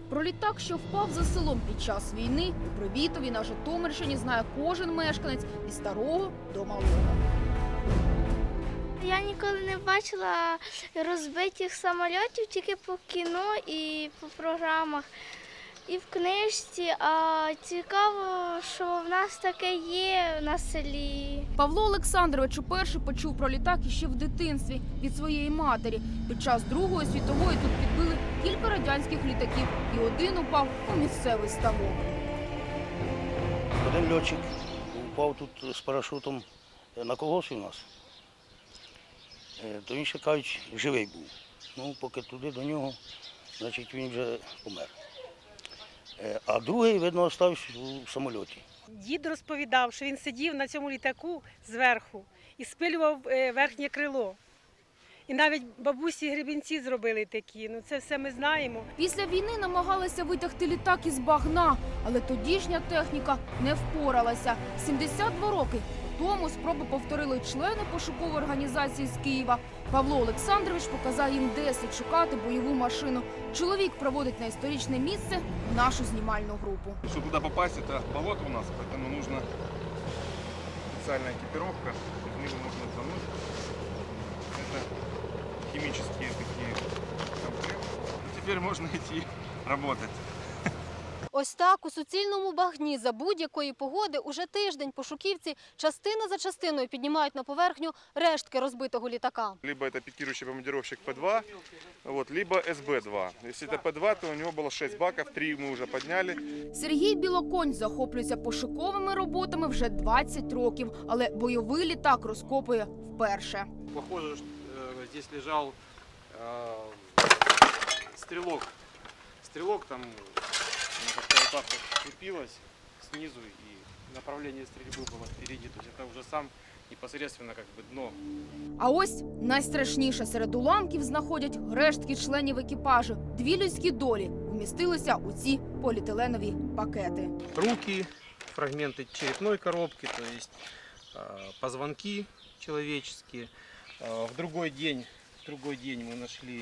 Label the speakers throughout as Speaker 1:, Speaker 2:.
Speaker 1: Про літак, що впав за селом під час війни, у Привітові на Житомирщині знає кожен мешканець від старого до малого.
Speaker 2: Я ніколи не бачила розбитих самольотів, тільки по кіно і по програмах, і в книжці. А цікаво, що в нас таке є на селі.
Speaker 1: Павло Олександрович уперше почув про літак іще в дитинстві від своєї матері. Під час Другої світової тут підбили кілька радянських літаків, і один упав у місцевий ставок.
Speaker 3: Один льотчик упав тут з парашутом на колосі у нас. То він ще, кажуть, живий був. Ну, поки туди до нього, значить, він вже помер. А другий, видно, остався у самольоті.
Speaker 4: Дід розповідав, що він сидів на цьому літаку зверху і спилював верхнє крило. І навіть бабусі гребінці зробили такі. Ну, це все ми знаємо.
Speaker 1: Після війни намагалися витягти літак із багна, але тодішня техніка не впоралася. 72 роки тому спробу повторили члени пошукової організації з Києва. Павло Олександрович показав їм, де слід шукати бойову машину. Чоловік проводить на історичне місце нашу знімальну групу.
Speaker 5: Чтобы туда попасть, это болото у нас, поэтому нужна специальная экипировка. В него нужно зануть. Это химические такие комплекты. Теперь можно идти работать.
Speaker 6: Ось так у суцільному багні за будь-якої погоди уже тиждень пошуківці частина за частиною піднімають на поверхню рештки розбитого літака.
Speaker 5: Либо это пикирующий бомбардировщик П-2, либо СБ-2. Если это П-2, то у него было 6 баков, 3 мы уже подняли.
Speaker 1: Сергій Білоконь захоплюється пошуковими роботами вже 20 років, але бойовий літак розкопує вперше.
Speaker 7: Похоже, что здесь лежал стрелок. Стрелок там как-то вот так вот крепилось снизу, и направление стрельбы было впереди. То есть это уже сам непосредственно как бы дно.
Speaker 1: А ось найстрашніше, серед уламків знаходять рештки членів екіпажу. 2 людські долі вмістилися у ці поліетиленові пакети.
Speaker 7: Руки, фрагменты черепной коробки, то есть позвонки человеческие. В другой день мы нашли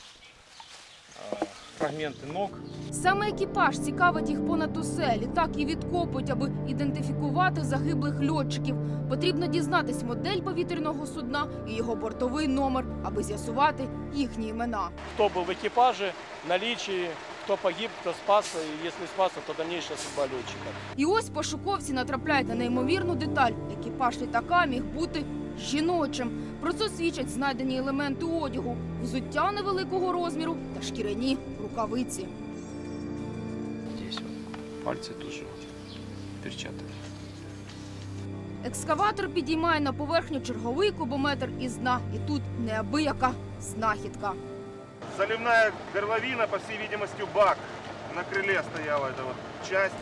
Speaker 7: фрагменти ног.
Speaker 1: Саме екіпаж цікавить їх понад усе. Літак і відкопують, аби ідентифікувати загиблих льотчиків. Потрібно дізнатись модель повітряного судна і його бортовий номер, аби з'ясувати їхні імена.
Speaker 8: Кто был в экипаже, наличие, кто погиб, кто спасся, и если спасся, то дальнейшая судьба летчика.
Speaker 1: І ось пошуковці натрапляють на неймовірну деталь. Екіпаж літака міг бути жіночим. Про це свідчать знайдені елементи одягу, взуття невеликого розміру та шкіряні рукавиці.
Speaker 7: Здесь вот пальцы тоже перчаток.
Speaker 1: Екскаватор підіймає на поверхню черговий кубометр із дна. І тут неабияка знахідка.
Speaker 5: Заливная горловина, по всей видимости, бак. На крыле стояла эта вот часть.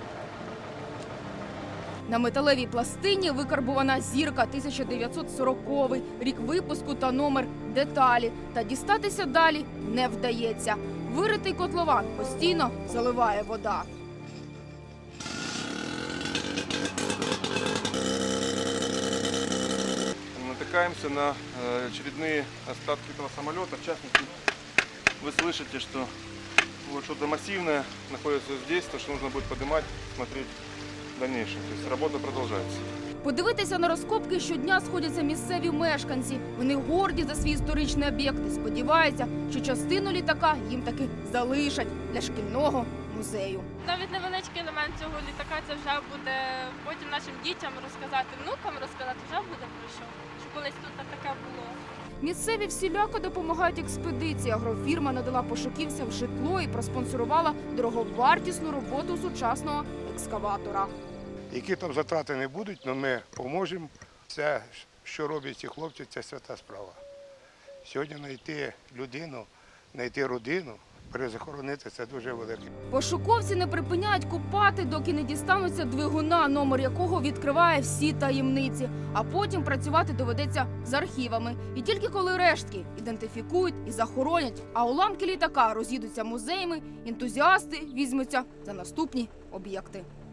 Speaker 1: На металевій пластині викарбувана зірка 1940, рік випуску та номер деталі. Та дістатися далі не вдається. Виритий котлован постійно заливає вода.
Speaker 5: Натыкаемся на очередные остатки этого самолета. В частности, вы слышите, что вот что-то массивное находится здесь, то что нужно будет поднимать, смотреть в дальнейшем. То есть работа продолжается.
Speaker 1: Подивитися на розкопки щодня сходяться місцеві мешканці. Вони горді за свій історичний об'єкт і сподіваються, що частину літака їм таки залишать для шкільного музею.
Speaker 9: Навіть невеличкий елемент цього літака – це вже буде потім нашим дітям розказати, внукам розказати, вже буде про що колись тут таке було.
Speaker 1: Місцеві всіляко допомагають експедиції. Агрофірма надала пошуківцям житло і проспонсорувала дороговартісну роботу сучасного екскаватора.
Speaker 10: Які там затрати не будуть, але ми поможемо. Все, що роблять ці хлопці, це свята справа. Сьогодні знайти людину, знайти родину, перезахоронити – це дуже велике.
Speaker 1: Пошуковці не припиняють копати, доки не дістануться двигуна, номер якого відкриває всі таємниці. А потім працювати доведеться з архівами. І тільки коли рештки ідентифікують і захоронять, а уламки літака роз'їдуться музеями, ентузіасти візьмуться за наступні об'єкти.